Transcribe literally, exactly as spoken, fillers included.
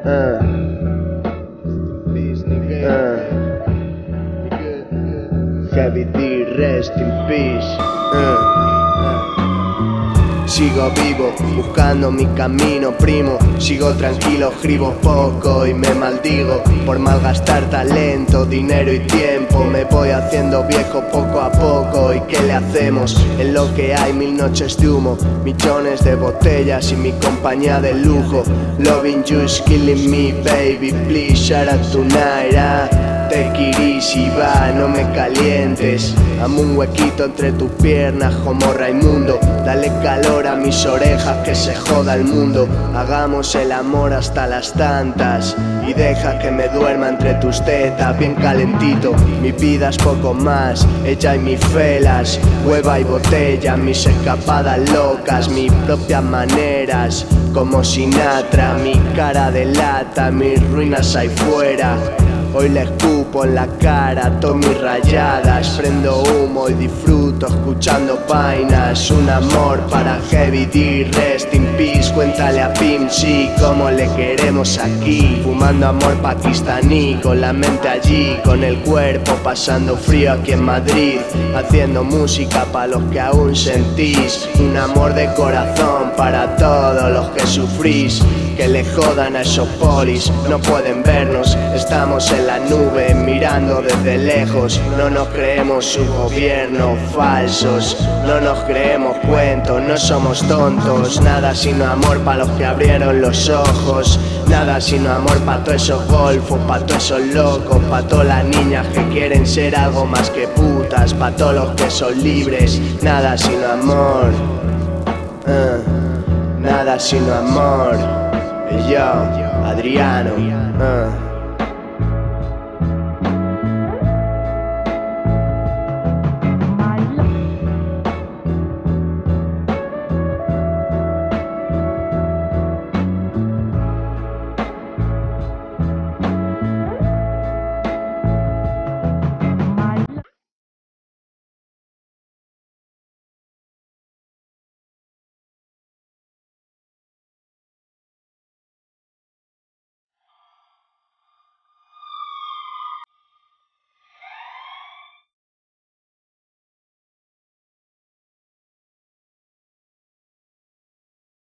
Uh. Uh. Heavy D, rest in peace. Uh. Sigo vivo, buscando mi camino, primo. Sigo tranquilo, escribo poco y me maldigo por malgastar talento, dinero y tiempo. Me voy haciendo viejo poco a poco. ¿Y qué le hacemos? En lo que hay mil noches de humo, millones de botellas y mi compañía de lujo. Loving you is killing me, baby, please shout out tonight, ah. Take it easy, va, no me calientes. Amo un huequito entre tus piernas como Raimundo. Dale calor a mis orejas, que se joda el mundo. Hagamos el amor hasta las tantas y deja que me duerma entre tus tetas, bien calentito. Mi vida es poco más, ella y mis felas, hueva y botella, mis escapadas locas, mis propias maneras, como Sinatra. Mi cara de lata, mis ruinas ahí fuera. Hoy le escupo en la cara a todas mis rayadas. Prendo humo y disfruto escuchando vainas. Un amor para Heavy D, rest in peace. Cuéntale a Pim, sí, como le queremos aquí. Fumando amor pakistaní, con la mente allí, con el cuerpo pasando frío aquí en Madrid. Haciendo música para los que aún sentís. Un amor de corazón para todos los que sufrís. Que le jodan a esos polis, no pueden vernos. Estamos en la nube mirando desde lejos. No nos creemos sus gobiernos falsos, no nos creemos cuentos, no somos tontos. Nada sino amor para los que abrieron los ojos. Nada sino amor para todos esos golfos, para todos esos locos, para todas las niñas que quieren ser algo más que putas, para todos los que son libres. Nada sino amor, uh, nada sino amor. Yo, Adriano, uh.